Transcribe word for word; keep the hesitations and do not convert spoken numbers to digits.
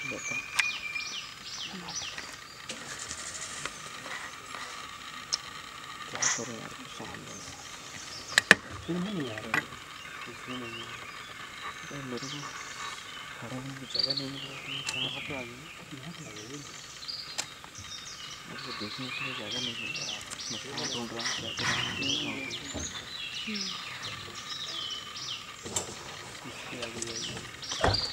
बता क्या करो यार, शाम में फिल्म नहीं आ रहा, इसमें नहीं है मेरे को खड़ा होने की जगह नहीं मिल रही। कहाँ पे आ गई? यहाँ पे आ गई, मुझे देखने के लिए जगह नहीं मिल रहा। मैं कहाँ ढूंढ रहा हूँ, क्या कर रहा हूँ, इसके आगे जाइए।